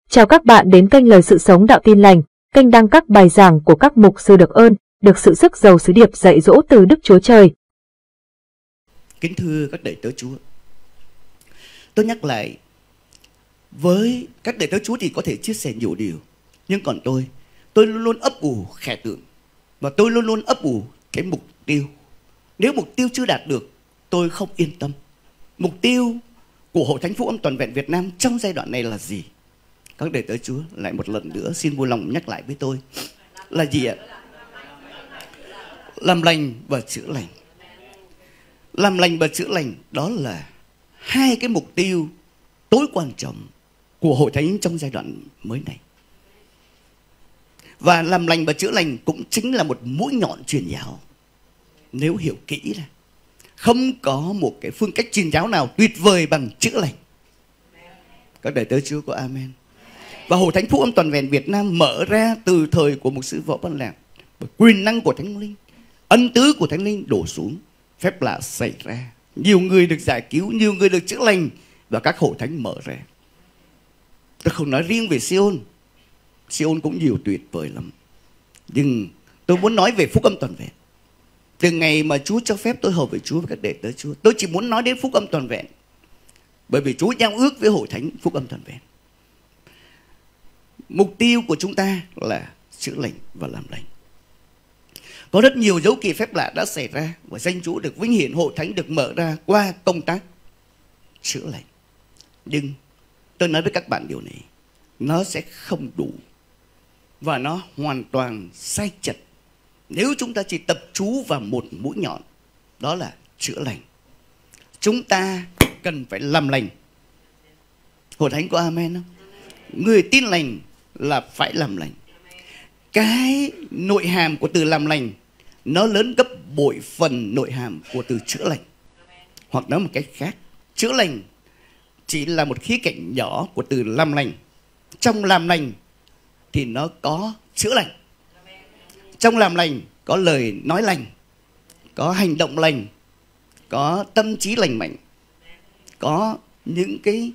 Chào các bạn đến kênh Lời Sự Sống Đạo Tin Lành, kênh đăng các bài giảng của các mục sư được ơn, được sự sức giàu sứ điệp dạy dỗ từ Đức Chúa Trời. Kính thưa các đầy tớ Chúa, tôi nhắc lại, với các đầy tớ Chúa thì có thể chia sẻ nhiều điều, nhưng còn tôi luôn luôn ấp ủ khẻ tượng, và tôi luôn luôn ấp ủ cái mục tiêu. Nếu mục tiêu chưa đạt được, tôi không yên tâm. Mục tiêu của Hội Thánh Phúc Âm Toàn Vẹn Việt Nam trong giai đoạn này là gì? Các đầy tớ Chúa lại một lần nữa xin vui lòng nhắc lại với tôi là gì ạ? Làm lành và chữa lành. Làm lành và chữa lành, đó là hai cái mục tiêu tối quan trọng của Hội Thánh trong giai đoạn mới này. Và làm lành và chữa lành cũng chính là một mũi nhọn truyền giáo. Nếu hiểu kỹ ra, không có một cái phương cách truyền giáo nào tuyệt vời bằng chữa lành. Các đầy tớ Chúa có amen. Và Hội Thánh Phúc Âm Toàn Vẹn Việt Nam mở ra từ thời của mục sư Võ Văn Lạc, quyền năng của Thánh Linh, ân tứ của Thánh Linh đổ xuống, phép lạ xảy ra, nhiều người được giải cứu, nhiều người được chữa lành, và các hội thánh mở ra. Tôi không nói riêng về Sion cũng nhiều tuyệt vời lắm, nhưng tôi muốn nói về Phúc Âm Toàn Vẹn. Từ ngày mà Chúa cho phép tôi hầu với Chúa và các đệ tớ Chúa, tôi chỉ muốn nói đến Phúc Âm Toàn Vẹn, bởi vì Chúa giao ước với Hội Thánh Phúc Âm Toàn Vẹn. Mục tiêu của chúng ta là chữa lành và làm lành. Có rất nhiều dấu kỳ phép lạ đã xảy ra, và danh Chúa được vinh hiển, Hội Thánh được mở ra qua công tác chữa lành. Nhưng tôi nói với các bạn điều này, nó sẽ không đủ, và nó hoàn toàn sai chật nếu chúng ta chỉ tập trung vào một mũi nhọn, đó là chữa lành. Chúng ta cần phải làm lành. Hội Thánh có amen không? Người tin lành là phải làm lành. Cái nội hàm của từ làm lành nó lớn gấp bội phần nội hàm của từ chữa lành. Hoặc nói một cách khác, chữa lành chỉ là một khía cạnh nhỏ của từ làm lành. Trong làm lành thì nó có chữa lành. Trong làm lành có lời nói lành, có hành động lành, có tâm trí lành mạnh, có những cái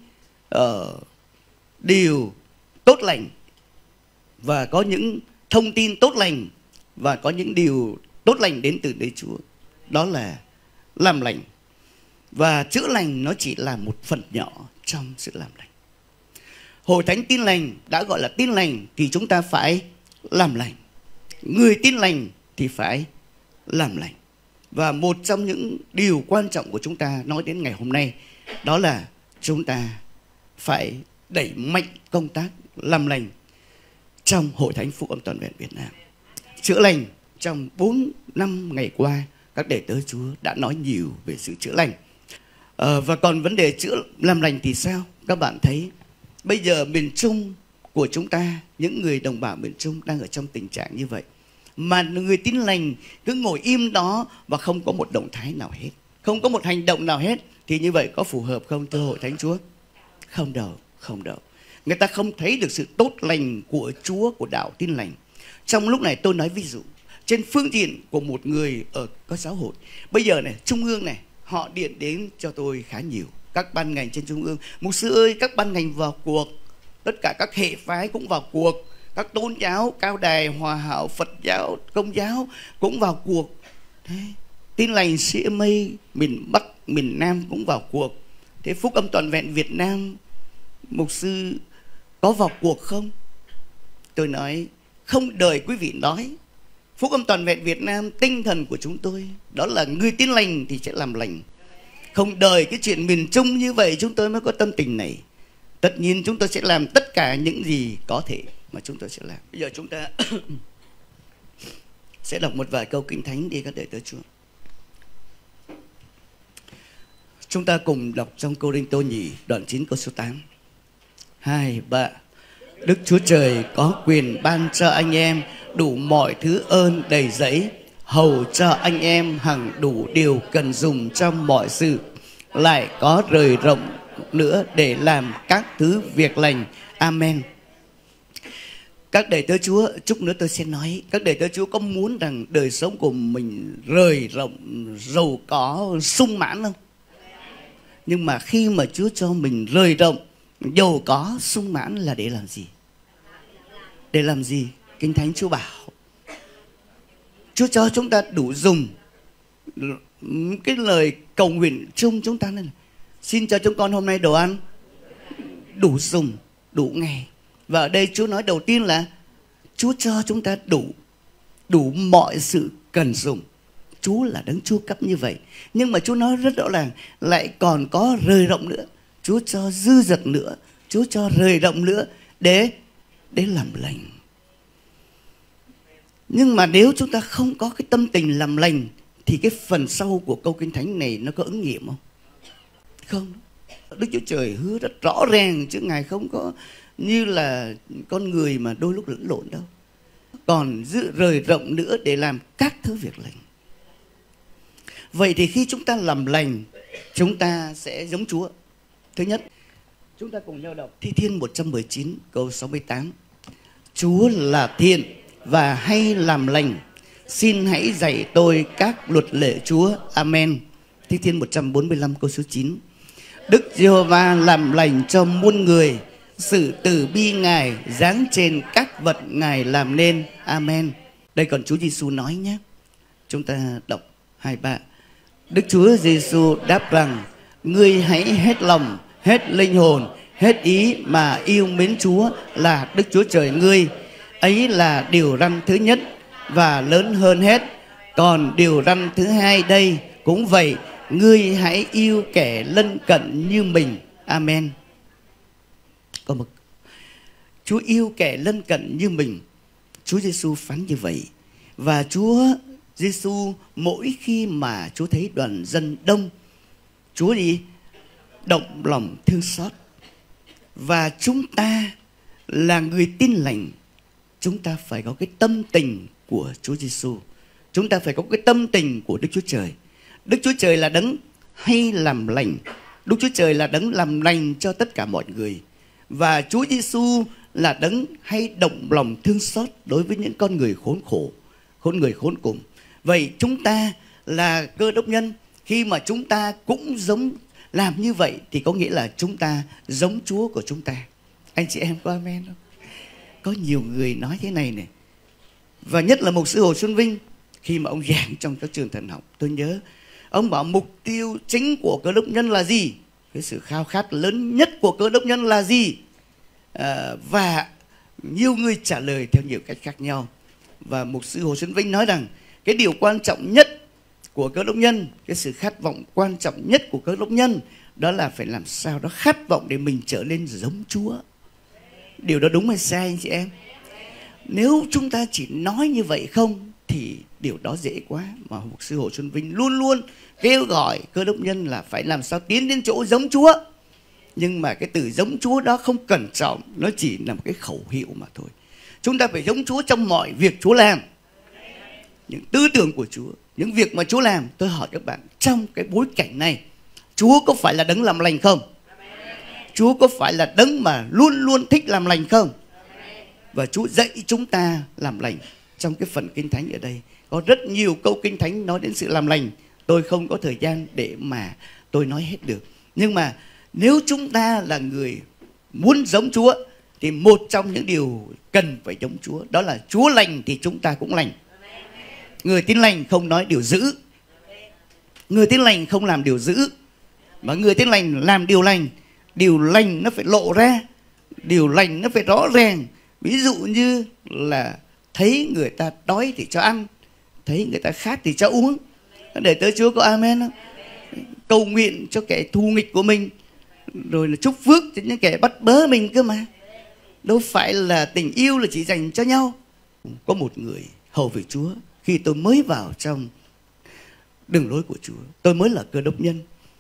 điều tốt lành, và có những thông tin tốt lành, và có những điều tốt lành đến từ nơi Chúa. Đó là làm lành. Và chữa lành nó chỉ là một phần nhỏ trong sự làm lành. Hội Thánh tin lành đã gọi là tin lành thì chúng ta phải làm lành. Người tin lành thì phải làm lành. Và một trong những điều quan trọng của chúng ta nói đến ngày hôm nay, đó là chúng ta phải đẩy mạnh công tác làm lành trong Hội Thánh Phúc Âm Toàn Vẹn Việt Nam. Chữa lành, trong 4 năm ngày qua, các đệ tớ Chúa đã nói nhiều về sự chữa lành. Và còn vấn đề làm lành thì sao? Các bạn thấy bây giờ miền Trung của chúng ta, những người đồng bào miền Trung đang ở trong tình trạng như vậy, mà người tin lành cứ ngồi im đó và không có một động thái nào hết, không có một hành động nào hết, thì như vậy có phù hợp không thưa Hội Thánh Chúa? Không đâu. Người ta không thấy được sự tốt lành của Chúa, của đạo tin lành. Trong lúc này tôi nói ví dụ trên phương diện của một người ở các giáo hội. Bây giờ này, Trung ương này, họ điện đến cho tôi khá nhiều. Các ban ngành trên Trung ương: mục sư ơi, các ban ngành vào cuộc. Tất cả các hệ phái cũng vào cuộc. Các tôn giáo, Cao Đài, Hòa Hảo, Phật giáo, Công giáo cũng vào cuộc. Thế, tin lành CMA miền Bắc, miền Nam cũng vào cuộc. Thế Phúc Âm Toàn Vẹn Việt Nam, mục sư có vào cuộc không? Tôi nói không đợi quý vị nói. Phúc Âm Toàn Vẹn Việt Nam, tinh thần của chúng tôi đó là người tin lành thì sẽ làm lành. Không đợi cái chuyện miền Trung như vậy chúng tôi mới có tâm tình này. Tất nhiên chúng tôi sẽ làm tất cả những gì có thể mà chúng tôi sẽ làm. Bây giờ chúng ta sẽ đọc một vài câu Kinh Thánh đi các đệ tớ Chúa. Chúng ta cùng đọc trong Cô-rinh-tô nhì đoạn 9 câu số 8. 2, 3. Đức Chúa Trời có quyền ban cho anh em đủ mọi thứ ơn đầy dẫy, hầu cho anh em hằng đủ điều cần dùng trong mọi sự, lại có rời rộng nữa để làm các thứ việc lành. Amen. Các đầy tớ Chúa, chút nữa tôi sẽ nói, các đầy tớ Chúa có muốn rằng đời sống của mình rời rộng, giàu có, sung mãn không? Nhưng mà khi mà Chúa cho mình rời rộng, Giàu có sung mãn là để làm gì? Để làm gì? Kinh Thánh Chúa bảo Chúa cho chúng ta đủ dùng. Cái lời cầu nguyện chung chúng ta này, xin cho chúng con hôm nay đồ ăn đủ dùng, đủ ngày. Và ở đây Chúa nói đầu tiên là Chúa cho chúng ta đủ mọi sự cần dùng. Chúa là đấng Chúa cấp như vậy. Nhưng mà Chúa nói rất rõ ràng lại còn có rời rộng nữa. Chúa cho dư dật nữa, Chúa cho rời rộng nữa để làm lành. Nhưng mà nếu chúng ta không có cái tâm tình làm lành thì cái phần sau của câu Kinh Thánh này nó có ứng nghiệm không? Không. Đức Chúa Trời hứa rất rõ ràng, chứ Ngài không có như là con người mà đôi lúc lẫn lộn đâu. Còn rời rộng nữa để làm các thứ việc lành. Vậy thì khi chúng ta làm lành, chúng ta sẽ giống Chúa. Thứ nhất, chúng ta cùng nhau đọc Thi Thiên 119 câu 68. Chúa là thiện và hay làm lành, xin hãy dạy tôi các luật lệ Chúa. Amen. Thi Thiên 145 câu số 9. Đức Giê-hô-va làm lành cho muôn người, sự từ bi Ngài giáng trên các vật Ngài làm nên. Amen. Đây còn Chúa Giêsu nói nhé. Chúng ta đọc 2-3. Đức Chúa Giêsu đáp rằng: ngươi hãy hết lòng, hết linh hồn, hết ý mà yêu mến Chúa là Đức Chúa Trời ngươi. Ấy là điều răn thứ nhất và lớn hơn hết. Còn điều răn thứ hai đây cũng vậy: ngươi hãy yêu kẻ lân cận như mình. Amen. Có một Chúa yêu kẻ lân cận như mình. Chúa Giêsu phán như vậy. Và Chúa Giêsu mỗi khi mà Chúa thấy đoàn dân đông, Chúa gì? Động lòng thương xót. Và chúng ta là người tin lành, chúng ta phải có cái tâm tình của Chúa Giêsu. Chúng ta phải có cái tâm tình của Đức Chúa Trời. Đức Chúa Trời là đấng hay làm lành. Đức Chúa Trời là đấng làm lành cho tất cả mọi người. Và Chúa Giêsu là đấng hay động lòng thương xót đối với những con người khốn khổ, người khốn cùng. Vậy chúng ta là Cơ Đốc nhân, khi mà chúng ta cũng giống làm như vậy thì có nghĩa là chúng ta giống Chúa của chúng ta. Anh chị em có amen không? Có nhiều người nói thế này này, và nhất là mục sư Hồ Xuân Vinh, khi mà ông giảng trong các trường thần học, tôi nhớ ông bảo mục tiêu chính của Cơ Đốc nhân là gì? Cái sự khao khát lớn nhất của Cơ Đốc nhân là gì? Và nhiều người trả lời theo nhiều cách khác nhau. Và mục sư Hồ Xuân Vinh nói rằng cái điều quan trọng nhất của Cơ Đốc nhân, cái sự khát vọng quan trọng nhất của Cơ Đốc nhân, đó là phải làm sao đó khát vọng để mình trở nên giống Chúa. Điều đó đúng hay sai anh chị em? Nếu chúng ta chỉ nói như vậy không thì điều đó dễ quá. Mà mục sư Hồ Xuân Vinh luôn luôn kêu gọi Cơ Đốc nhân là phải làm sao tiến đến chỗ giống Chúa. Nhưng mà cái từ giống Chúa đó không cẩn trọng, nó chỉ là một cái khẩu hiệu mà thôi. Chúng ta phải giống Chúa trong mọi việc Chúa làm. Những tư tưởng của Chúa, những việc mà Chúa làm. Tôi hỏi các bạn, trong cái bối cảnh này, Chúa có phải là đấng làm lành không? Chúa có phải là đấng mà luôn luôn thích làm lành không? Và Chúa dạy chúng ta làm lành. Trong cái phần Kinh Thánh ở đây có rất nhiều câu Kinh Thánh nói đến sự làm lành. Tôi không có thời gian để mà tôi nói hết được. Nhưng mà nếu chúng ta là người muốn giống Chúa thì một trong những điều cần phải giống Chúa, đó là Chúa lành thì chúng ta cũng lành. Người tin lành không nói điều dữ, người tin lành không làm điều dữ, mà người tin lành làm điều lành. Điều lành nó phải lộ ra, điều lành nó phải rõ ràng. Ví dụ như là thấy người ta đói thì cho ăn, thấy người ta khát thì cho uống. Để tới Chúa có amen không? Cầu nguyện cho kẻ thù nghịch của mình, rồi là chúc phước cho những kẻ bắt bớ mình cơ mà. Đâu phải là tình yêu là chỉ dành cho nhau. Có một người hầu việc Chúa, khi tôi mới vào trong đường lối của Chúa, tôi mới là Cơ Đốc nhân.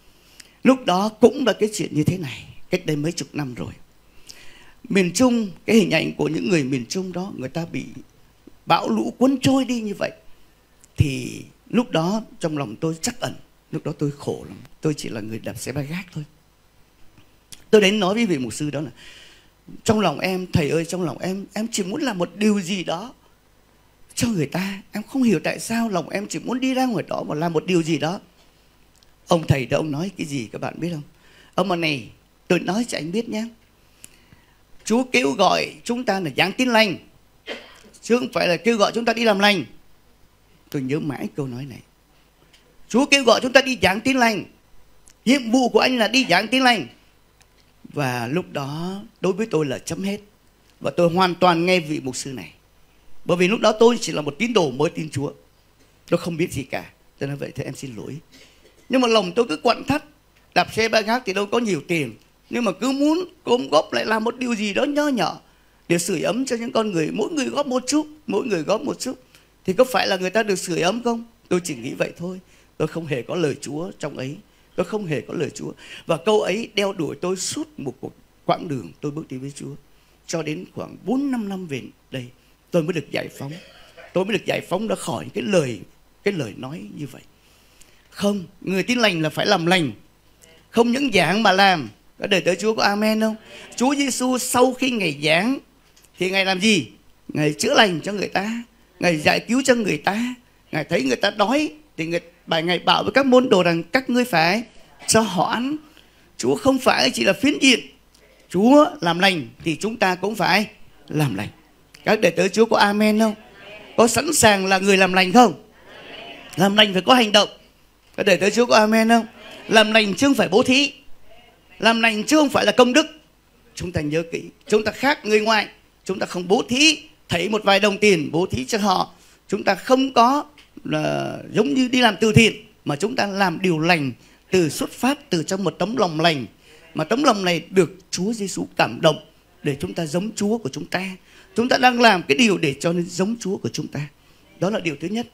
Lúc đó cũng là cái chuyện như thế này, cách đây mấy chục năm rồi. Miền Trung, cái hình ảnh của những người miền Trung đó, người ta bị bão lũ cuốn trôi đi như vậy. Thì lúc đó trong lòng tôi trắc ẩn, lúc đó tôi khổ lắm. Tôi chỉ là người đạp xe ba gác thôi. Tôi đến nói với vị mục sư đó là trong lòng em, thầy ơi, trong lòng em chỉ muốn làm một điều gì đó cho người ta. Em không hiểu tại sao lòng em chỉ muốn đi ra ngoài đó và làm một điều gì đó. Ông thầy đó ông nói cái gì các bạn biết không? Ông mà này, tôi nói cho anh biết nhé. Chúa kêu gọi chúng ta là giảng tin lành, chứ không phải là kêu gọi chúng ta đi làm lành. Tôi nhớ mãi câu nói này. Chúa kêu gọi chúng ta đi giảng tin lành. Nhiệm vụ của anh là đi giảng tin lành. Và lúc đó đối với tôi là chấm hết. Và tôi hoàn toàn nghe vị mục sư này. Bởi vì lúc đó tôi chỉ là một tín đồ mới tin Chúa. Tôi không biết gì cả. Tôi nói vậy thì em xin lỗi. Nhưng mà lòng tôi cứ quặn thắt. Đạp xe ba gác thì đâu có nhiều tiền, nhưng mà cứ muốn gom góp lại làm một điều gì đó nho nhỏ để sưởi ấm cho những con người. Mỗi người góp một chút, mỗi người góp một chút, thì có phải là người ta được sưởi ấm không? Tôi chỉ nghĩ vậy thôi. Tôi không hề có lời Chúa trong ấy. Tôi không hề có lời Chúa. Và câu ấy đeo đuổi tôi suốt một cuộc quãng đường tôi bước đi với Chúa. Cho đến khoảng 4-5 năm về đây, tôi mới được giải phóng. Tôi mới được giải phóng ra khỏi cái lời nói như vậy. Không, người tin lành là phải làm lành. Không những giảng mà làm. Có đời tới Chúa có amen không? Chúa Giêsu sau khi Ngài giảng thì Ngài làm gì? Ngài chữa lành cho người ta, Ngài giải cứu cho người ta. Ngài thấy người ta đói thì Ngài bảo với các môn đồ rằng các ngươi phải cho họ ăn. Chúa không phải chỉ là phiến diện. Chúa làm lành thì chúng ta cũng phải làm lành. Các đệ tử Chúa có amen không? Có sẵn sàng là người làm lành không? Làm lành phải có hành động. Các đệ tử Chúa có amen không? Làm lành chứ không phải bố thí. Làm lành chứ không phải là công đức. Chúng ta nhớ kỹ, chúng ta khác người ngoài. Chúng ta không bố thí, thấy một vài đồng tiền bố thí cho họ. Chúng ta không có là giống như đi làm từ thiện, mà chúng ta làm điều lành từ xuất phát từ trong một tấm lòng lành. Mà tấm lòng này được Chúa Giêsu cảm động để chúng ta giống Chúa của chúng ta. Chúng ta đang làm cái điều để cho nên giống Chúa của chúng ta. Đó là điều thứ nhất.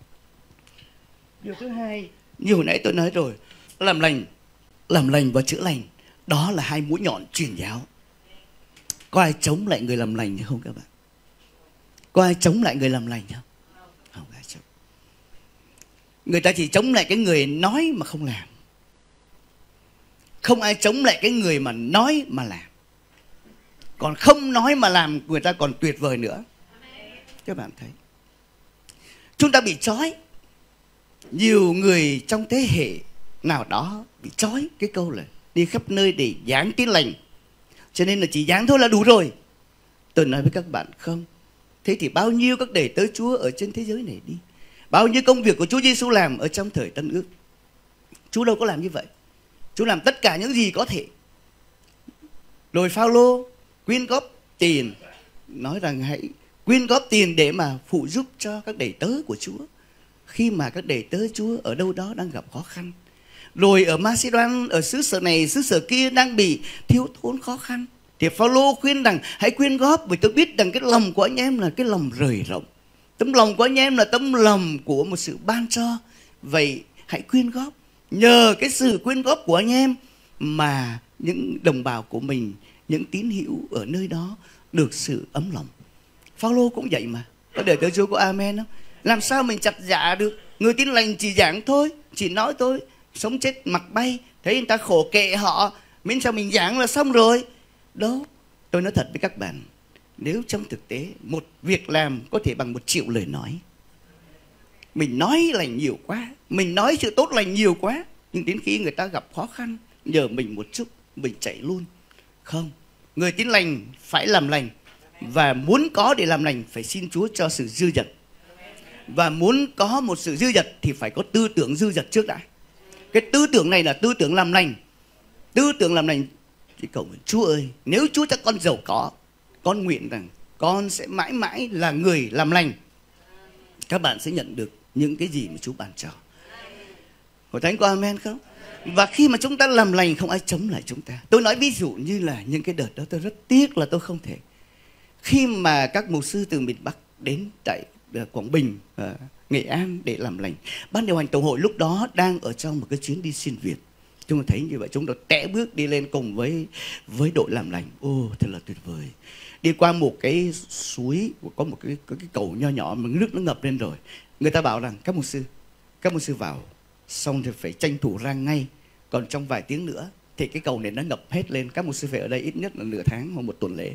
Điều thứ hai, như hồi nãy tôi nói rồi, làm lành và chữa lành, đó là hai mũi nhọn truyền giáo. Có ai chống lại người làm lành không các bạn? Có ai chống lại người làm lành không? Không ai chống. Người ta chỉ chống lại cái người nói mà không làm. Không ai chống lại cái người mà nói mà làm. Còn không nói mà làm, người ta còn tuyệt vời nữa. Các bạn thấy, chúng ta bị trói. Nhiều người trong thế hệ nào đó bị trói cái câu là đi khắp nơi để giảng tin lành, cho nên là chỉ giảng thôi là đủ rồi. Tôi nói với các bạn không. Thế thì bao nhiêu các đầy tớ Chúa ở trên thế giới này đi, bao nhiêu công việc của Chúa Giêsu làm ở trong thời Tân Ước, Chúa đâu có làm như vậy. Chúa làm tất cả những gì có thể. Rồi Phao-lô quyên góp tiền, nói rằng hãy quyên góp tiền để mà phụ giúp cho các đầy tớ của Chúa khi mà các đầy tớ Chúa ở đâu đó đang gặp khó khăn. Rồi ở Macedon, ở xứ sở này, xứ sở kia đang bị thiếu thốn khó khăn, thì Phao-lô khuyên rằng hãy quyên góp, vì tôi biết rằng cái lòng của anh em là cái lòng rời rộng. Tấm lòng của anh em là tấm lòng của một sự ban cho. Vậy hãy quyên góp. Nhờ cái sự quyên góp của anh em mà những đồng bào của mình, những tín hữu ở nơi đó được sự ấm lòng. Phao-lô cũng vậy mà. Có để tới Chúa có amen không? Làm sao mình chặt dạ được? Người tin lành chỉ giảng thôi, chỉ nói thôi, sống chết mặc bay. Thấy người ta khổ kệ họ, miễn sao mình giảng là xong rồi. Đâu, tôi nói thật với các bạn, nếu trong thực tế một việc làm có thể bằng 1 triệu lời nói. Mình nói lành nhiều quá, mình nói sự tốt lành nhiều quá, nhưng đến khi người ta gặp khó khăn, nhờ mình một chút, mình chạy luôn. Không, người tin lành phải làm lành. Và muốn có để làm lành phải xin Chúa cho sự dư dật. Và muốn có một sự dư dật thì phải có tư tưởng dư dật trước đã. Cái tư tưởng này là tư tưởng làm lành. Tư tưởng làm lành. Thì cầu nguyện, Chúa ơi, nếu Chúa cho con giàu có, con nguyện rằng con sẽ mãi mãi là người làm lành. Các bạn sẽ nhận được những cái gì mà Chúa ban cho. Hội thánh có amen không? Và khi mà chúng ta làm lành, không ai chống lại chúng ta. Tôi nói ví dụ như là những cái đợt đó tôi rất tiếc là tôi không thể. Khi mà các mục sư từ miền Bắc đến tại Quảng Bình, Nghệ An để làm lành, ban điều hành tổng hội lúc đó đang ở trong một cái chuyến đi xuyên Việt. Chúng ta thấy như vậy, chúng ta tẽ bước đi lên cùng với đội làm lành. Ô, thật là tuyệt vời. Đi qua một cái suối, có một cái cầu nho nhỏ mà nước nó ngập lên rồi. Người ta bảo rằng các mục sư vào xong thì phải tranh thủ ra ngay, còn trong vài tiếng nữa thì cái cầu này nó ngập hết lên. Các mục sư phải ở đây ít nhất là nửa tháng hoặc 1 tuần lễ.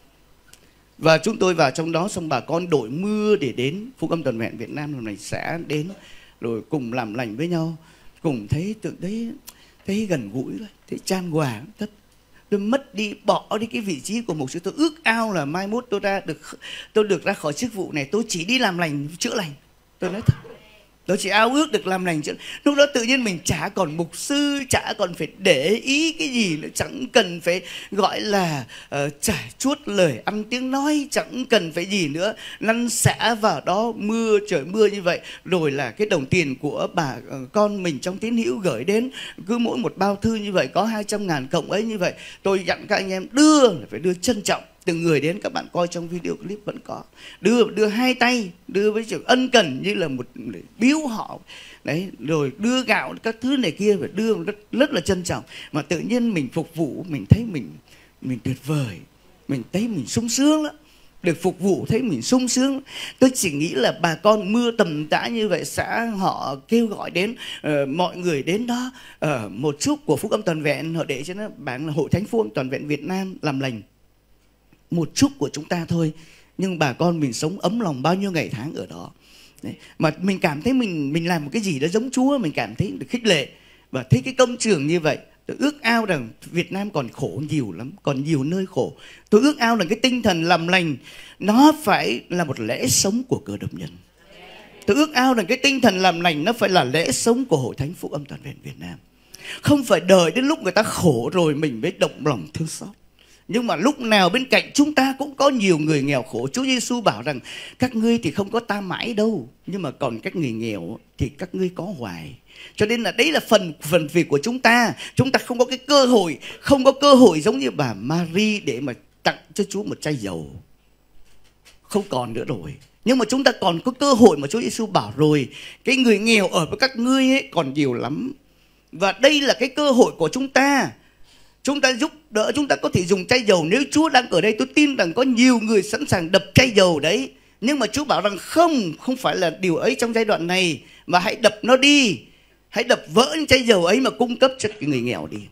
Và chúng tôi vào trong đó, xong bà con đội mưa để đến Phúc Âm Toàn Vẹn Việt Nam lần này sẽ đến, rồi cùng làm lành với nhau, cùng thấy gần gũi, thấy chan hòa. tôi mất đi, bỏ đi cái vị trí của mục sư. Tôi ước ao là mai mốt tôi được ra khỏi chức vụ này, tôi chỉ đi làm lành, chữa lành. Tôi nói thật, tôi chỉ ao ước được làm lành chữa. Lúc đó tự nhiên mình chả còn mục sư, chả còn phải để ý cái gì nữa, chẳng cần phải gọi là trải chuốt lời ăn tiếng nói, chẳng cần phải gì nữa, lăn xả vào đó mưa trời mưa như vậy. Rồi là cái đồng tiền của bà con mình trong tín hữu gửi đến, cứ mỗi một bao thư như vậy có 200.000 cộng ấy như vậy. Tôi dặn các anh em phải đưa trân trọng. Từng người đến, các bạn coi trong video clip vẫn có, đưa hai tay, đưa với sự ân cần như là một biếu họ đấy, rồi đưa gạo các thứ này kia, phải đưa rất là trân trọng. Mà tự nhiên mình phục vụ, mình thấy mình tuyệt vời, mình thấy mình sung sướng lắm. Được phục vụ thấy mình sung sướng. Tôi chỉ nghĩ là bà con mưa tầm tã như vậy, xã họ kêu gọi đến, mọi người đến đó, một chút của phúc âm toàn vẹn, họ để cho nó bản là Hội Thánh Phúc Âm Toàn Vẹn Việt Nam làm lành. Một chút của chúng ta thôi, nhưng bà con mình sống ấm lòng bao nhiêu ngày tháng ở đó. Đấy. Mà mình cảm thấy mình làm một cái gì đó giống Chúa, mình cảm thấy được khích lệ. Và thấy cái công trường như vậy, tôi ước ao rằng Việt Nam còn khổ nhiều lắm, còn nhiều nơi khổ. Tôi ước ao rằng cái tinh thần làm lành nó phải là một lẽ sống của Cơ Đốc nhân. Tôi ước ao rằng cái tinh thần làm lành nó phải là lẽ sống của Hội Thánh Phúc Âm Toàn Vẹn Việt Nam. Không phải đợi đến lúc người ta khổ rồi mình mới động lòng thương xót. Nhưng mà lúc nào bên cạnh chúng ta cũng có nhiều người nghèo khổ. Chúa Giêsu bảo rằng các ngươi thì không có ta mãi đâu, nhưng mà còn các người nghèo thì các ngươi có hoài. Cho nên là đấy là phần việc của chúng ta. Chúng ta không có cái cơ hội, không có cơ hội giống như bà Mary để mà tặng cho Chúa một chai dầu. Không còn nữa rồi. Nhưng mà chúng ta còn có cơ hội mà Chúa Giêsu bảo rồi, cái người nghèo ở với các ngươi ấy còn nhiều lắm. Và đây là cái cơ hội của chúng ta. Chúng ta giúp đỡ, chúng ta có thể dùng chai dầu. Nếu Chúa đang ở đây, tôi tin rằng có nhiều người sẵn sàng đập chai dầu đấy. Nhưng mà Chúa bảo rằng không phải là điều ấy trong giai đoạn này, mà hãy đập nó đi. Hãy đập vỡ những chai dầu ấy mà cung cấp cho người nghèo đi.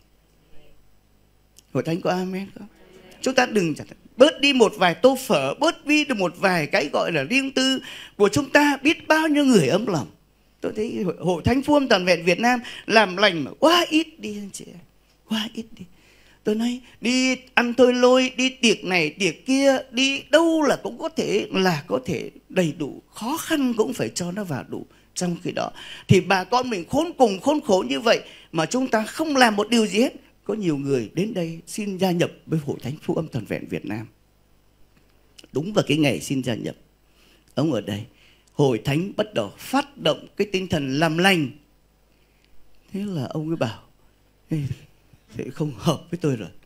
Hội Thánh có amen không? Chúng ta đừng bớt đi một vài tô phở, bớt đi được một vài cái gọi là riêng tư của chúng ta. Biết bao nhiêu người ấm lòng. Tôi thấy Hội Thánh Phúc Âm Toàn Vẹn Việt Nam làm lành mà quá ít đi anh chị em. Quá ít đi. Tôi nói đi ăn thôi lôi, đi tiệc này tiệc kia, đi đâu là cũng có thể đầy đủ, khó khăn cũng phải cho nó vào đủ. Trong khi đó thì bà con mình khốn khổ như vậy mà chúng ta không làm một điều gì hết. Có nhiều người đến đây xin gia nhập với Hội Thánh Phúc Âm Toàn Vẹn Việt Nam. Đúng vào cái ngày xin gia nhập, ông ở đây Hội Thánh bắt đầu phát động cái tinh thần làm lành. Thế là ông ấy bảo thế không hợp với tôi rồi.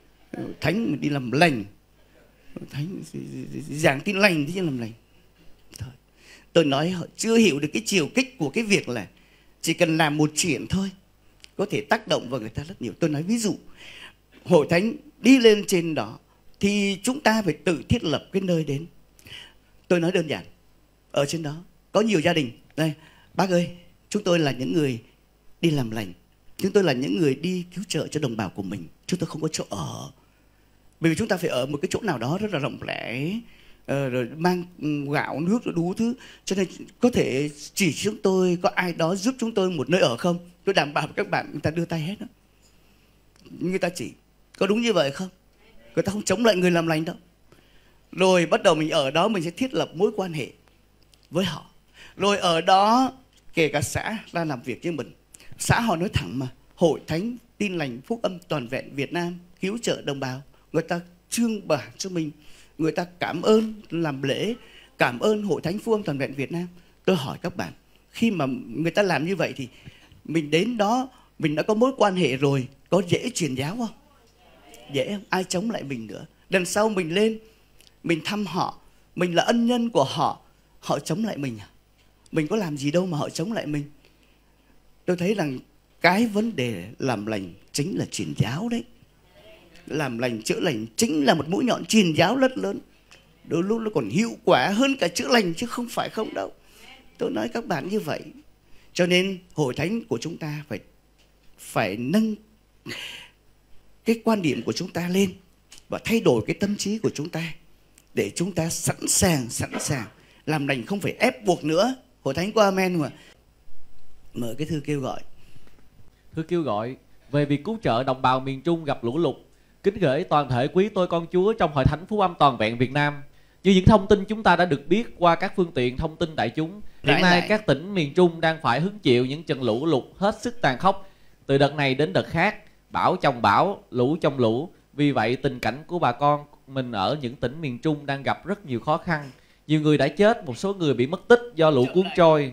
Thánh mình đi làm lành, Thánh giảng tin lành thế chứ làm lành. Thôi. Tôi nói họ chưa hiểu được cái chiều kích của cái việc là chỉ cần làm một chuyện thôi có thể tác động vào người ta rất nhiều. Tôi nói ví dụ, Hội Thánh đi lên trên đó thì chúng ta phải tự thiết lập cái nơi đến. Tôi nói đơn giản, ở trên đó có nhiều gia đình. Đây, bác ơi, chúng tôi là những người đi làm lành, chúng tôi là những người đi cứu trợ cho đồng bào của mình. Chúng tôi không có chỗ ở, bởi vì chúng ta phải ở một cái chỗ nào đó rất là rộng rãi, rồi mang gạo nước rồi đủ thứ. Cho nên có thể chỉ chúng tôi, có ai đó giúp chúng tôi một nơi ở không? Tôi đảm bảo các bạn, người ta đưa tay hết đó. Người ta chỉ, có đúng như vậy không? Người ta không chống lại người làm lành đâu. Rồi bắt đầu mình ở đó, mình sẽ thiết lập mối quan hệ với họ. Rồi ở đó kể cả xã ra làm việc với mình, xã họ nói thẳng mà, Hội Thánh Tin Lành Phúc Âm Toàn Vẹn Việt Nam cứu trợ đồng bào. Người ta trương bảng cho mình, người ta cảm ơn, làm lễ cảm ơn Hội Thánh Phúc Âm Toàn Vẹn Việt Nam. Tôi hỏi các bạn, khi mà người ta làm như vậy thì mình đến đó, mình đã có mối quan hệ rồi, có dễ truyền giáo không? Dễ không? Ai chống lại mình nữa? Lần sau mình lên, mình thăm họ, mình là ân nhân của họ, họ chống lại mình à? Mình có làm gì đâu mà họ chống lại mình. Tôi thấy rằng cái vấn đề làm lành chính là truyền giáo đấy. Làm lành, chữa lành chính là một mũi nhọn truyền giáo rất lớn. Đôi lúc nó còn hiệu quả hơn cả chữa lành chứ không phải không đâu. Tôi nói các bạn như vậy. Cho nên Hội Thánh của chúng ta phải nâng cái quan điểm của chúng ta lên và thay đổi cái tâm trí của chúng ta để chúng ta sẵn sàng làm lành, không phải ép buộc nữa. Hội Thánh có amen không ạ? Mở cái thư kêu gọi. Thư kêu gọi về việc cứu trợ đồng bào miền Trung gặp lũ lụt. Kính gửi toàn thể quý tôi con Chúa trong Hội Thánh Phúc Âm Toàn Vẹn Việt Nam. Như những thông tin chúng ta đã được biết qua các phương tiện thông tin đại chúng, hiện nay các tỉnh miền Trung đang phải hứng chịu những trận lũ lụt hết sức tàn khốc. Từ đợt này đến đợt khác, bão chồng bão, lũ chồng lũ. Vì vậy tình cảnh của bà con mình ở những tỉnh miền Trung đang gặp rất nhiều khó khăn. Nhiều người đã chết, một số người bị mất tích do lũ cuốn trôi.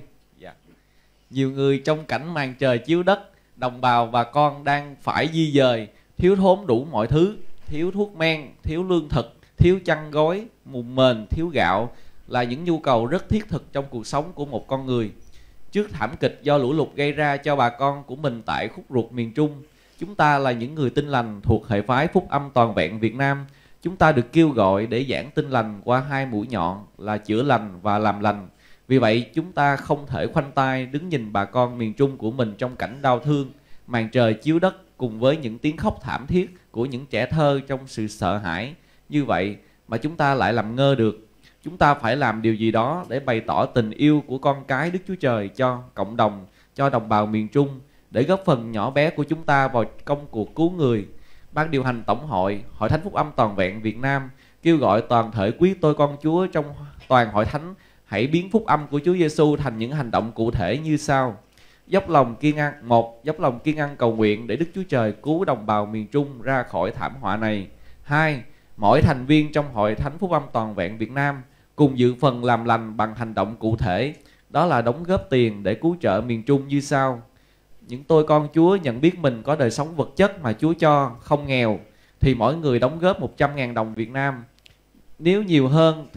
Nhiều người trong cảnh màn trời chiếu đất. Đồng bào bà con đang phải di dời, thiếu thốn đủ mọi thứ, thiếu thuốc men, thiếu lương thực, thiếu chăn gối, mùng mền, thiếu gạo là những nhu cầu rất thiết thực trong cuộc sống của một con người. Trước thảm kịch do lũ lụt gây ra cho bà con của mình tại khúc ruột miền Trung, chúng ta là những người tin lành thuộc hệ phái Phúc Âm Toàn Vẹn Việt Nam. Chúng ta được kêu gọi để giảng tin lành qua hai mũi nhọn là chữa lành và làm lành. Vì vậy chúng ta không thể khoanh tay đứng nhìn bà con miền Trung của mình trong cảnh đau thương, màn trời chiếu đất cùng với những tiếng khóc thảm thiết của những trẻ thơ trong sự sợ hãi. Như vậy mà chúng ta lại làm ngơ được. Chúng ta phải làm điều gì đó để bày tỏ tình yêu của con cái Đức Chúa Trời cho cộng đồng, cho đồng bào miền Trung, để góp phần nhỏ bé của chúng ta vào công cuộc cứu người. Ban điều hành Tổng hội, Hội Thánh Phúc Âm Toàn Vẹn Việt Nam kêu gọi toàn thể quý tôi con Chúa trong toàn hội thánh hãy biến phúc âm của Chúa Giêsu thành những hành động cụ thể như sau. Dốc lòng kiên ăn. 1. Dốc lòng kiên ăn cầu nguyện để Đức Chúa Trời cứu đồng bào miền Trung ra khỏi thảm họa này. 2. Mỗi thành viên trong Hội Thánh Phúc Âm Toàn Vẹn Việt Nam cùng dự phần làm lành bằng hành động cụ thể, đó là đóng góp tiền để cứu trợ miền Trung như sau. Những tôi con Chúa nhận biết mình có đời sống vật chất mà Chúa cho, không nghèo, thì mỗi người đóng góp 100.000 đồng Việt Nam. Nếu nhiều hơn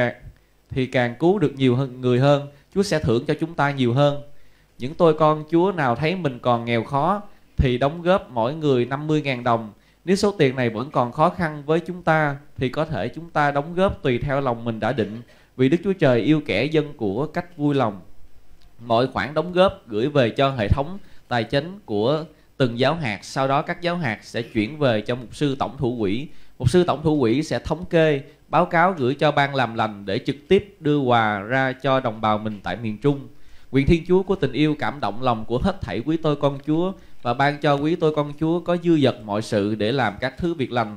thì càng cứu được nhiều hơn người hơn, Chúa sẽ thưởng cho chúng ta nhiều hơn. Những tôi con Chúa nào thấy mình còn nghèo khó thì đóng góp mỗi người 50.000 đồng. Nếu số tiền này vẫn còn khó khăn với chúng ta thì có thể chúng ta đóng góp tùy theo lòng mình đã định, vì Đức Chúa Trời yêu kẻ dân của cách vui lòng. Mọi khoản đóng góp gửi về cho hệ thống tài chính của từng giáo hạt, sau đó các giáo hạt sẽ chuyển về cho mục sư tổng thủ quỹ. Mục sư tổng thủ quỹ sẽ thống kê, báo cáo gửi cho ban làm lành để trực tiếp đưa quà ra cho đồng bào mình tại miền Trung. Nguyện Thiên Chúa của tình yêu cảm động lòng của hết thảy quý tôi con Chúa và ban cho quý tôi con Chúa có dư dật mọi sự để làm các thứ việc lành.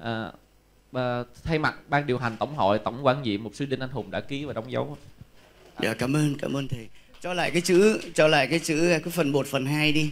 Thay mặt ban điều hành tổng hội, tổng quản nhiệm mục sư Đinh Anh Hùng đã ký và đóng dấu. Dạ, cảm ơn thầy. Cho lại cái chữ cái phần 1 phần 2 đi.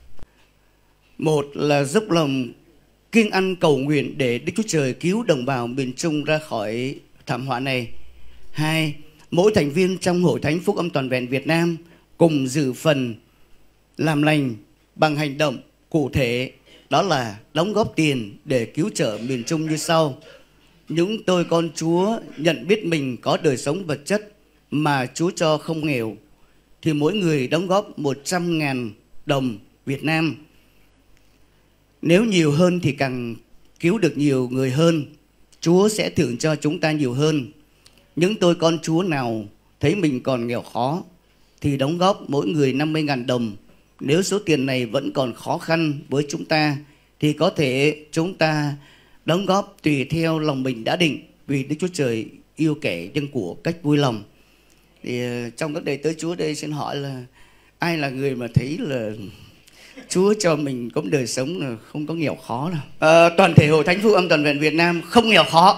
1 là dốc lòng kiêng ăn cầu nguyện để Đức Chúa Trời cứu đồng bào miền Trung ra khỏi thảm họa này. 2. Mỗi thành viên trong Hội Thánh Phúc Âm Toàn Vẹn Việt Nam cùng dự phần làm lành bằng hành động cụ thể, đó là đóng góp tiền để cứu trợ miền Trung như sau. Những tôi con Chúa nhận biết mình có đời sống vật chất mà Chúa cho không nghèo, thì mỗi người đóng góp 100.000 đồng Việt Nam. Nếu nhiều hơn thì càng cứu được nhiều người hơn, Chúa sẽ thưởng cho chúng ta nhiều hơn. Những tôi con Chúa nào thấy mình còn nghèo khó thì đóng góp mỗi người 50.000 đồng. Nếu số tiền này vẫn còn khó khăn với chúng ta thì có thể chúng ta đóng góp tùy theo lòng mình đã định, vì Đức Chúa Trời yêu kẻ dân của cách vui lòng. Thì trong các đầy tớ Chúa đây xin hỏi là ai là người mà thấy là Chúa cho mình có đời sống là không có nghèo khó nào? Toàn thể Hội Thánh Phúc Âm Toàn Vẹn Việt Nam không nghèo khó,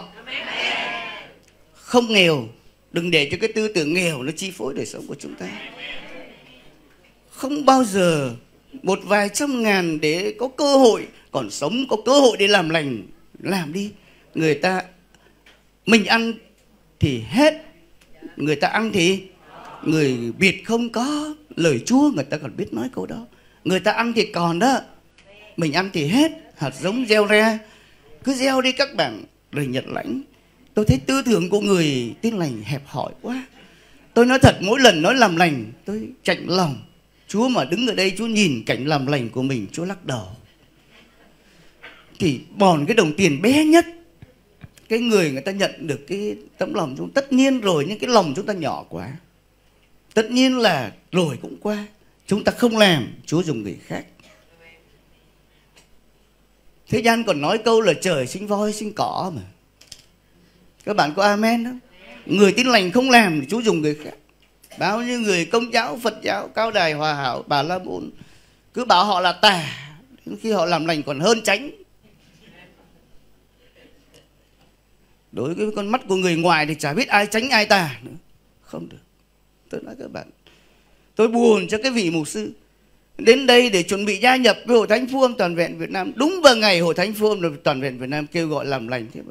không nghèo. Đừng để cho cái tư tưởng nghèo nó chi phối đời sống của chúng ta. Không bao giờ một vài trăm ngàn để có cơ hội còn sống, có cơ hội để làm lành, làm đi. Người ta mình ăn thì hết, người ta ăn thì người Việt không có lời Chúa, người ta còn biết nói câu đó. Người ta ăn thì còn đó, mình ăn thì hết. Hạt giống gieo ra, cứ gieo đi các bạn rồi nhận lãnh. Tôi thấy tư tưởng của người tin lành hẹp hòi quá. Tôi nói thật, mỗi lần nói làm lành tôi chạnh lòng. Chúa mà đứng ở đây, Chúa nhìn cảnh làm lành của mình, Chúa lắc đầu. Thì bòn cái đồng tiền bé nhất, cái người ta nhận được cái tấm lòng chúng. Tất nhiên rồi, nhưng cái lòng chúng ta nhỏ quá. Tất nhiên là rồi cũng qua. Chúng ta không làm, Chúa dùng người khác. Thế gian còn nói câu là trời sinh voi sinh cỏ mà. Các bạn có amen không? Người tin lành không làm thì Chúa dùng người khác. Bao nhiêu người Công giáo, Phật giáo, Cao Đài, Hòa Hảo, Bà La Môn cứ bảo họ là tà, đến khi họ làm lành còn hơn chánh. Đối với con mắt của người ngoài thì chả biết ai tránh ai tà nữa. Không được. Tôi nói các bạn, tôi buồn cho cái vị mục sư đến đây để chuẩn bị gia nhập với Hội Thánh Phúc Âm Toàn Vẹn Việt Nam, đúng vào ngày Hội Thánh Phúc Âm Toàn Vẹn Việt Nam kêu gọi làm lành. Thế mà,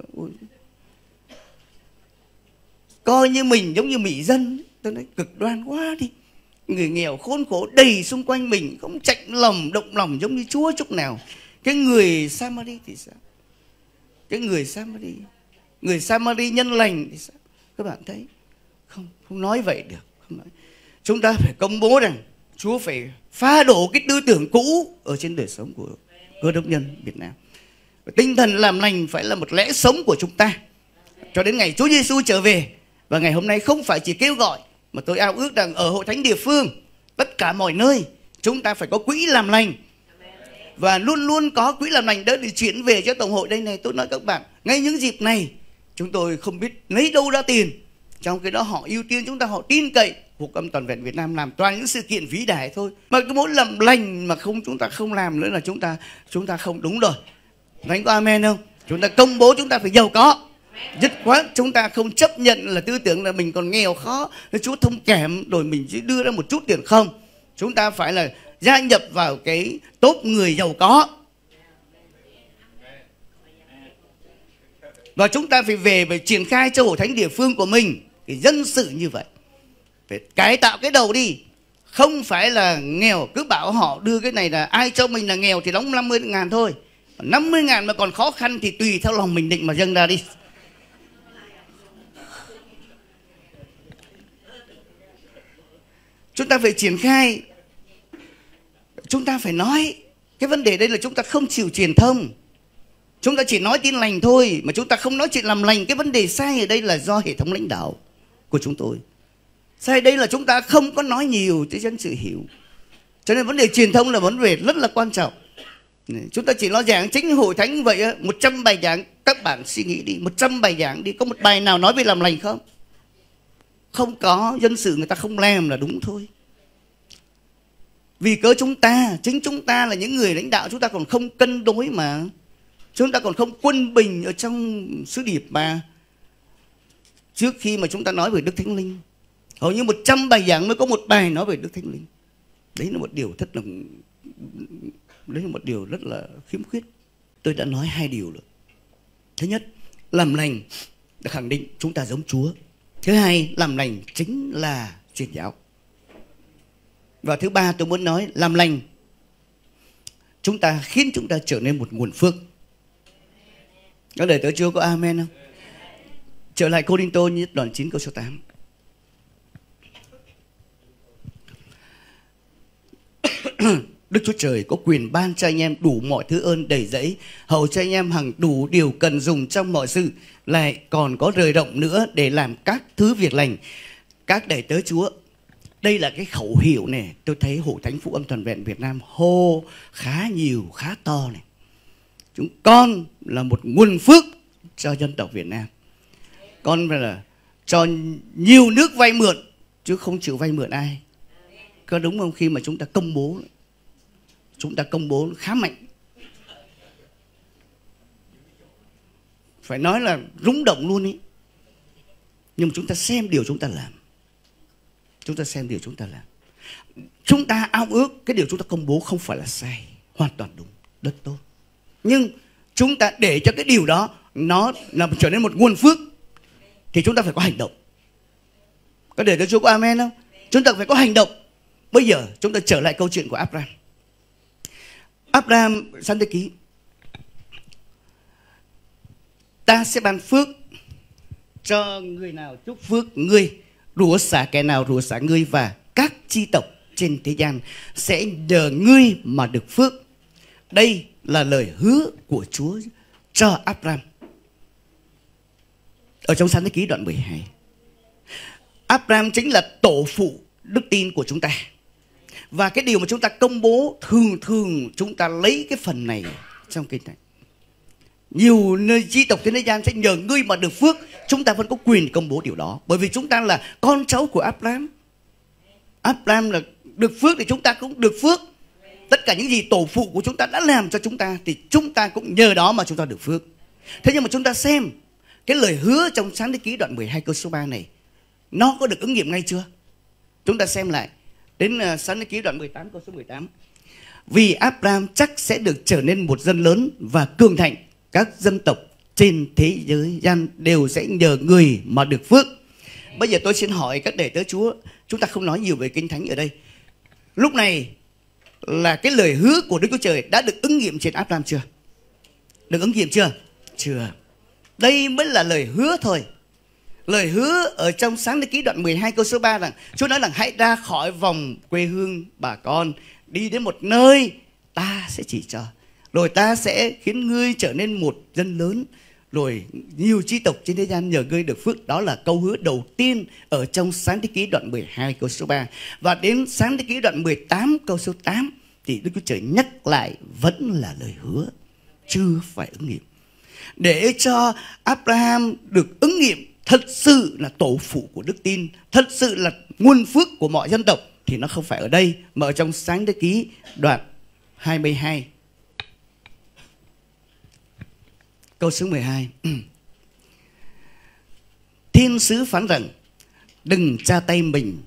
coi như mình giống như mỹ dân. Tôi nói cực đoan quá đi. Người nghèo khốn khổ đầy xung quanh mình, không chạnh lòng động lòng giống như Chúa chút nào. Cái người Samari thì sao? Cái người Samari nhân lành thì sao? Các bạn thấy không nói vậy được. Không nói. Chúng ta phải công bố rằng Chúa phải phá đổ cái tư tưởng cũ ở trên đời sống của cơ đốc nhân Việt Nam. Và tinh thần làm lành phải là một lẽ sống của chúng ta cho đến ngày Chúa Giêsu trở về. Và ngày hôm nay không phải chỉ kêu gọi, mà tôi ao ước rằng ở hội thánh địa phương, tất cả mọi nơi chúng ta phải có quỹ làm lành. Và luôn luôn có quỹ làm lành đó để chuyển về cho tổng hội đây này. Tôi nói các bạn, ngay những dịp này chúng tôi không biết lấy đâu ra tiền. Trong cái đó họ ưu tiên chúng ta, họ tin cậy Phúc Âm Toàn Vẹn Việt Nam làm toàn những sự kiện vĩ đại thôi. Mà cái món làm lành mà chúng ta không làm nữa là chúng ta không đúng rồi. Thánh có amen không? Chúng ta công bố chúng ta phải giàu có. Dứt khoát chúng ta không chấp nhận là tư tưởng là mình còn nghèo khó, Chúa thông cảm rồi mình chỉ đưa ra một chút tiền không. Chúng ta phải là gia nhập vào cái tốp người giàu có. Và chúng ta phải về triển khai cho hội thánh địa phương của mình cái dân sự như vậy. Phải cải tạo cái đầu đi. Không phải là nghèo cứ bảo họ đưa cái này là ai cho mình là nghèo thì đóng 50.000 thôi. 50.000 mà còn khó khăn thì tùy theo lòng mình định mà dâng ra đi. Chúng ta phải triển khai. Chúng ta phải nói. Cái vấn đề đây là chúng ta không chịu truyền thông. Chúng ta chỉ nói tin lành thôi, mà chúng ta không nói chuyện làm lành. Cái vấn đề sai ở đây là do hệ thống lãnh đạo của chúng tôi. Sai ở đây là chúng ta không có nói nhiều cho dân sự hiểu. Cho nên vấn đề truyền thông là vấn đề rất là quan trọng. Chúng ta chỉ nói giảng chính hội thánh vậy, 100 bài giảng, các bạn suy nghĩ đi, 100 bài giảng đi, có một bài nào nói về làm lành không? Không có, dân sự người ta không làm là đúng thôi. Vì cớ chính chúng ta là những người lãnh đạo, chúng ta còn không cân đối mà. Chúng ta còn không quân bình ở trong sứ điệp mà. Trước khi mà chúng ta nói về Đức Thánh Linh, hầu như 100 bài giảng mới có một bài nói về Đức Thánh Linh. Đấy là một điều rất là khiếm khuyết. Tôi đã nói 2 điều rồi. Thứ nhất, làm lành đã khẳng định chúng ta giống Chúa. Thứ hai, làm lành chính là truyền giáo. Và thứ ba, tôi muốn nói làm lành khiến chúng ta trở nên một nguồn phước. Có lời tớ Chúa có amen không? Trở lại Cô-rinh-tô nhất đoạn 9 câu số 8. Đức Chúa Trời có quyền ban cho anh em đủ mọi thứ ơn đầy dẫy, hầu cho anh em hằng đủ điều cần dùng trong mọi sự, lại còn có rời rộng nữa để làm các thứ việc lành. Các đầy tớ Chúa, đây là cái khẩu hiệu này, tôi thấy Hội Thánh Phúc Âm Toàn Vẹn Việt Nam hô khá nhiều, khá to này. Chúng con là một nguồn phước cho dân tộc Việt Nam. Con là cho nhiều nước vay mượn, chứ không chịu vay mượn ai. Có đúng không? Khi mà chúng ta công bố khá mạnh. Phải nói là rung động luôn ý. Nhưng mà chúng ta xem điều chúng ta làm. Chúng ta ao ước cái điều chúng ta công bố không phải là sai, hoàn toàn đúng, rất tốt. Nhưng chúng ta để cho cái điều đó nó trở nên một nguồn phước thì chúng ta phải có hành động. Có để cho Chúa có amen không? Chúng ta phải có hành động. Bây giờ chúng ta trở lại câu chuyện của Abraham. Abraham sáng thế ký: ta sẽ ban phước cho người nào chúc phước ngươi, rủa xả kẻ nào rủa xả ngươi, và các chi tộc trên thế gian sẽ nhờ ngươi mà được phước. Đây là lời hứa của Chúa cho Abraham. Ở trong sáng thế ký đoạn 12, Abraham chính là tổ phụ đức tin của chúng ta. Và cái điều mà chúng ta công bố, thường chúng ta lấy cái phần này trong kinh này. Nhiều nơi chi tộc trên thế gian sẽ nhờ ngươi mà được phước. Chúng ta vẫn có quyền công bố điều đó, bởi vì chúng ta là con cháu của Abraham. Abraham là được phước thì chúng ta cũng được phước. Tất cả những gì tổ phụ của chúng ta đã làm cho chúng ta thì chúng ta cũng nhờ đó mà chúng ta được phước. Thế nhưng mà chúng ta xem cái lời hứa trong Sáng Thế Ký đoạn 12 câu số 3 này nó có được ứng nghiệm ngay chưa? Chúng ta xem lại đến Sáng Thế Ký đoạn 18 câu số 18. Vì Abraham chắc sẽ được trở nên một dân lớn và cường thịnh, các dân tộc trên thế giới gian đều sẽ nhờ người mà được phước. Bây giờ tôi xin hỏi các đệ tử Chúa, chúng ta không nói nhiều về Kinh Thánh ở đây. Lúc này là cái lời hứa của Đức Chúa Trời đã được ứng nghiệm trên Abraham chưa? Được ứng nghiệm chưa? Chưa. Đây mới là lời hứa thôi. Lời hứa ở trong Sáng Thế Ký đoạn 12 câu số 3 rằng Chúa nói rằng hãy ra khỏi vòng quê hương bà con, đi đến một nơi ta sẽ chỉ cho. Rồi ta sẽ khiến ngươi trở nên một dân lớn, rồi nhiều chi tộc trên thế gian nhờ ngươi được phước. Đó là câu hứa đầu tiên ở trong Sáng Thế Ký đoạn 12 câu số 3. Và đến Sáng Thế Ký đoạn 18 câu số 8 thì Đức Chúa Trời nhắc lại vẫn là lời hứa, chưa phải ứng nghiệm. Để cho Abraham được ứng nghiệm thật sự là tổ phụ của đức tin, thật sự là nguồn phước của mọi dân tộc, thì nó không phải ở đây mà ở trong Sáng Thế Ký đoạn 22 câu số 12. Thiên sứ phán rằng đừng tra tay mình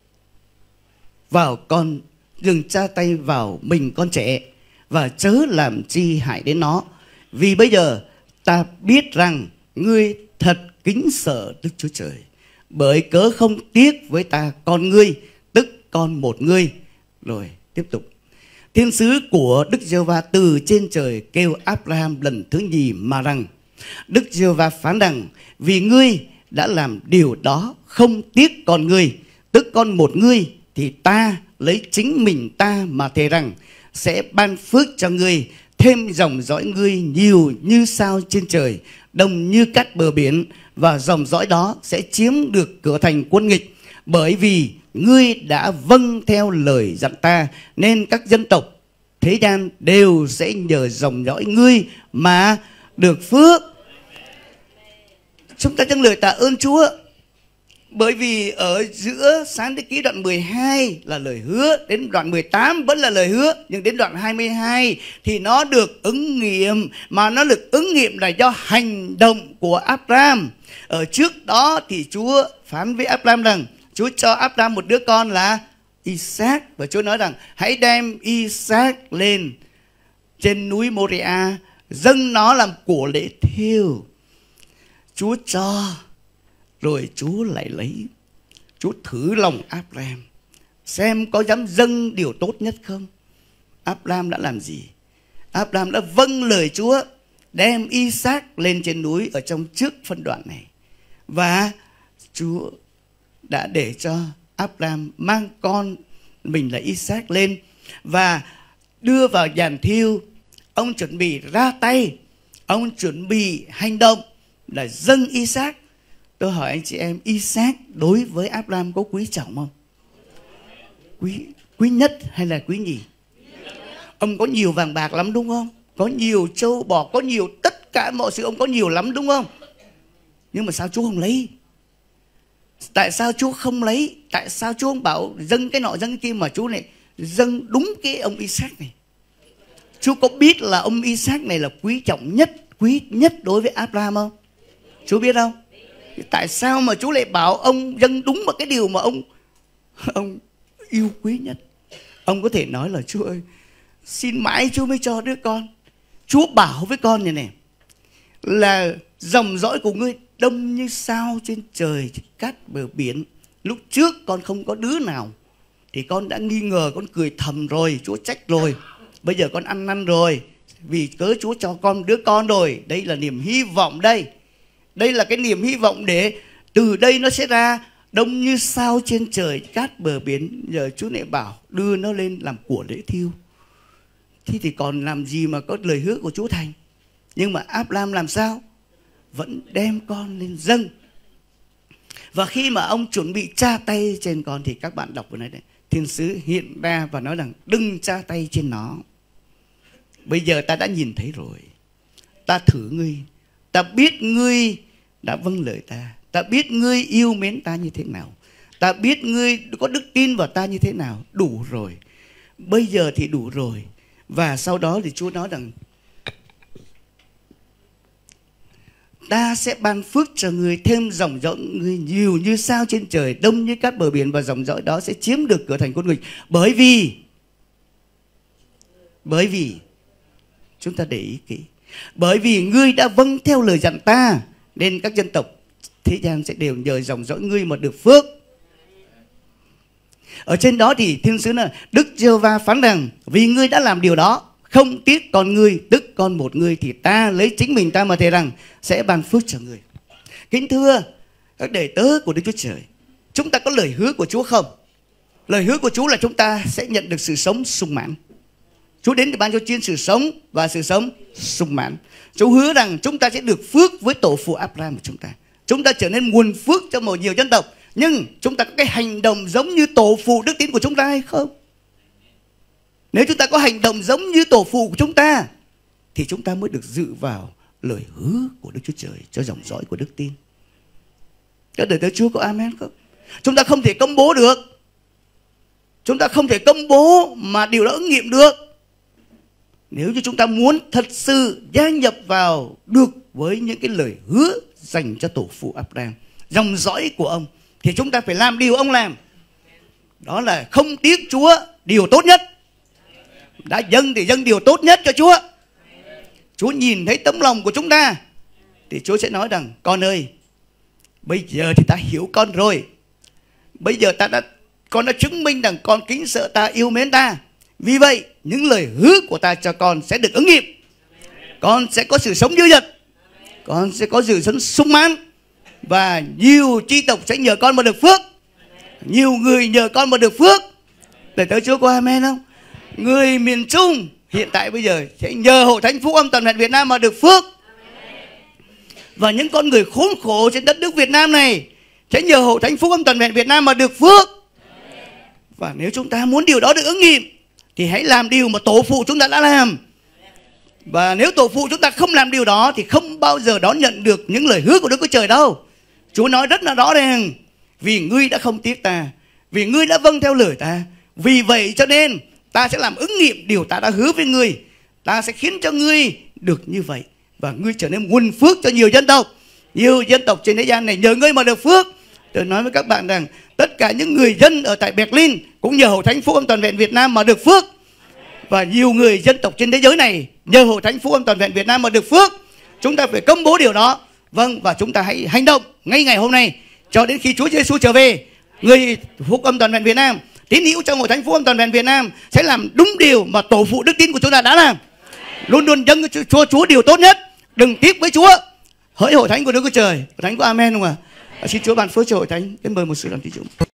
vào con, đừng tra tay vào mình con trẻ, và chớ làm chi hại đến nó. Vì bây giờ ta biết rằng ngươi thật kính sợ Đức Chúa Trời, bởi cớ không tiếc với ta con ngươi, tức con một ngươi. Rồi tiếp tục. Thiên sứ của Đức Giê-hô-va từ trên trời kêu Abraham lần thứ nhì mà rằng: Đức Giê-hô-va phán rằng vì ngươi đã làm điều đó không tiếc con ngươi, tức con một ngươi, thì ta lấy chính mình ta mà thề rằng sẽ ban phước cho ngươi, thêm dòng dõi ngươi nhiều như sao trên trời, đông như cát bờ biển, và dòng dõi đó sẽ chiếm được cửa thành quân nghịch. Bởi vì ngươi đã vâng theo lời dặn ta, nên các dân tộc thế gian đều sẽ nhờ dòng dõi ngươi mà được phước. Chúng ta dâng lời tạ ơn Chúa, bởi vì ở giữa Sáng Thế Ký đoạn 12 là lời hứa, đến đoạn 18 vẫn là lời hứa, nhưng đến đoạn 22 thì nó được ứng nghiệm, mà nó được ứng nghiệm là do hành động của Abraham. Ở trước đó thì Chúa phán với Abraham rằng Chúa cho Abraham một đứa con là Isaac, và Chúa nói rằng hãy đem Isaac lên trên núi Moria, dâng nó làm của lễ thiêu. Chúa cho, rồi Chúa lại lấy. Chúa thử lòng Abraham xem có dám dâng điều tốt nhất không. Abraham đã làm gì? Abraham đã vâng lời Chúa, đem Isaac lên trên núi ở trong trước phân đoạn này. Và Chúa đã để cho Abraham mang con mình là Isaac lên và đưa vào giàn thiêu. Ông chuẩn bị ra tay, ông chuẩn bị hành động là dâng Isaac. Tôi hỏi anh chị em, Isaac đối với Abraham có quý trọng không? Quý nhất hay là quý nhì? Ông có nhiều vàng bạc lắm đúng không? Có nhiều trâu bò, có nhiều tất cả mọi sự ông có nhiều lắm đúng không? Nhưng mà sao Chúa không lấy? Tại sao Chúa không lấy? Tại sao Chúa không bảo dâng cái nọ dâng cái kia, mà Chúa này dâng đúng cái ông Isaac này? Chúa có biết là ông Isaac này là quý trọng nhất, quý nhất đối với Abraham không? Chúa biết không? Tại sao mà Chúa lại bảo ông dâng đúng vào cái điều mà ông yêu quý nhất? Ông có thể nói là Chúa ơi, xin mãi Chúa mới cho đứa con. Chúa bảo với con này này là dòng dõi của ngươi đông như sao trên trời, cát bờ biển. Lúc trước con không có đứa nào thì con đã nghi ngờ, con cười thầm rồi, Chúa trách rồi. Bây giờ con ăn năn rồi, vì cớ Chúa cho con đứa con rồi. Đây là niềm hy vọng đây. Đây là cái niềm hy vọng để từ đây nó sẽ ra đông như sao trên trời, cát bờ biển. Giờ Chúa lại bảo đưa nó lên làm của lễ thiêu. Thế thì còn làm gì mà có lời hứa của Chúa thành? Nhưng mà Abraham làm sao? Vẫn đem con lên dâng. Và khi mà ông chuẩn bị tra tay trên con thì các bạn đọc vừa nãy đấy, thiên sứ hiện ra và nói rằng đừng tra tay trên nó. Bây giờ ta đã nhìn thấy rồi. Ta thử ngươi, ta biết ngươi đã vâng lời ta, ta biết ngươi yêu mến ta như thế nào, ta biết ngươi có đức tin vào ta như thế nào. Đủ rồi. Bây giờ thì đủ rồi. Và sau đó thì Chúa nói rằng ta sẽ ban phước cho ngươi, thêm dòng dõi ngươi nhiều như sao trên trời, đông như cát bờ biển, và dòng dõi đó sẽ chiếm được cửa thành quân nghịch. Bởi vì chúng ta để ý kỹ, bởi vì ngươi đã vâng theo lời dặn ta, nên các dân tộc thế gian sẽ đều nhờ dòng dõi ngươi mà được phước. Ở trên đó thì thiên sứ là Đức Giê-hô-va phán rằng, vì ngươi đã làm điều đó, không tiếc con ngươi, tức con một ngươi, thì ta lấy chính mình ta mà thề rằng sẽ ban phước cho ngươi. Kính thưa các đệ tớ của Đức Chúa Trời, chúng ta có lời hứa của Chúa không? Lời hứa của Chúa là chúng ta sẽ nhận được sự sống sung mãn. Chúa đến để ban cho chiên sự sống và sự sống sung mãn. Chúa hứa rằng chúng ta sẽ được phước với tổ phụ Abraham của chúng ta. Chúng ta trở nên nguồn phước cho một nhiều dân tộc. Nhưng chúng ta có cái hành động giống như tổ phụ đức tín của chúng ta hay không? Nếu chúng ta có hành động giống như tổ phụ của chúng ta, thì chúng ta mới được dự vào lời hứa của Đức Chúa Trời cho dòng dõi của đức tin. Các đời tới Chúa có amen không? Chúng ta không thể công bố được. Chúng ta không thể công bố mà điều đó ứng nghiệm được. Nếu như chúng ta muốn thật sự gia nhập vào được với những cái lời hứa dành cho tổ phụ Abraham, dòng dõi của ông, thì chúng ta phải làm điều ông làm. Đó là không tiếc Chúa điều tốt nhất. Đã dâng thì dâng điều tốt nhất cho Chúa. Chúa nhìn thấy tấm lòng của chúng ta, thì Chúa sẽ nói rằng, con ơi, bây giờ thì ta hiểu con rồi. Bây giờ con đã chứng minh rằng con kính sợ ta, yêu mến ta. Vì vậy những lời hứa của ta cho con sẽ được ứng nghiệm. Con sẽ có sự sống dư dật, con sẽ có sự sống sung mãn, và nhiều chi tộc sẽ nhờ con mà được phước. Nhiều người nhờ con mà được phước. Để tới Chúa có amen không? Người miền Trung hiện tại bây giờ sẽ nhờ Hội Thánh Phúc Âm Toàn vẹn Việt Nam mà được phước. Và những con người khốn khổ trên đất nước Việt Nam này sẽ nhờ Hội Thánh Phúc Âm Toàn vẹn Việt Nam mà được phước. Và nếu chúng ta muốn điều đó được ứng nghiệm, thì hãy làm điều mà tổ phụ chúng ta đã làm. Và nếu tổ phụ chúng ta không làm điều đó, thì không bao giờ đón nhận được những lời hứa của Đức Chúa Trời đâu. Chúa nói rất là rõ ràng, vì ngươi đã không tiếc ta, vì ngươi đã vâng theo lời ta, vì vậy cho nên ta sẽ làm ứng nghiệm điều ta đã hứa với ngươi. Ta sẽ khiến cho ngươi được như vậy, và ngươi trở nên nguồn phước cho nhiều dân tộc. Nhiều dân tộc trên thế gian này nhờ ngươi mà được phước. Tôi nói với các bạn rằng tất cả những người dân ở tại Berlin cũng nhờ Hội Thánh Phúc Âm Toàn vẹn Việt Nam mà được phước. Và nhiều người dân tộc trên thế giới này nhờ Hội Thánh Phúc Âm Toàn vẹn Việt Nam mà được phước. Chúng ta phải công bố điều đó. Vâng, và chúng ta hãy hành động ngay ngày hôm nay cho đến khi Chúa Giêsu trở về. Người Phúc Âm Toàn vẹn Việt Nam, tín hữu trong Hội Thánh Phúc Âm Toàn vẹn Việt Nam sẽ làm đúng điều mà tổ phụ đức tin của chúng ta đã làm. Luôn luôn dâng cho Chúa điều tốt nhất, đừng tiếc với Chúa. Hỡi Hội Thánh của Đức Chúa Trời, Hội Thánh của amen không ạ? Xin Chúa ban phước cho Hội Thánh. Em mời một sự làm thí dụ.